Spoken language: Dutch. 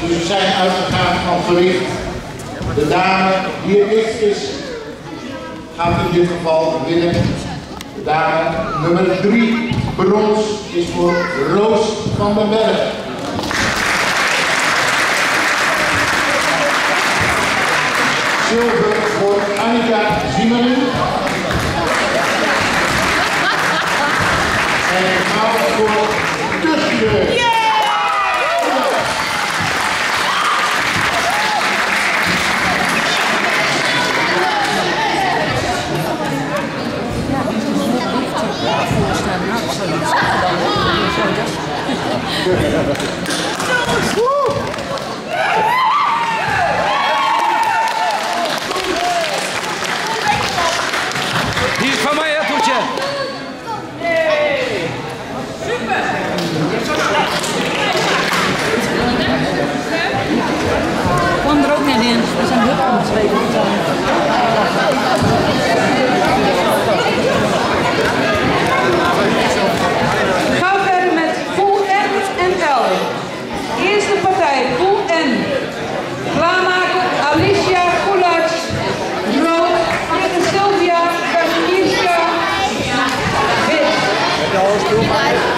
Dus we zijn uitgegaan van gewicht. De dame die het lichtst is, gaat in dit geval winnen. De dame nummer 3, brons, is voor Roos van den Berg. Zilver voor Annika Zimmerman. En goud voor Tusje. Die is van mij, hè, Toetje? Hey. Super! Kwam er ook net in. We zijn heel aan We gaan verder met Pool N en L. Eerste partij, Pool N. Klaarmaken, Alicia Koulac, rood, tegen Sylvia, Kazimierska, wit.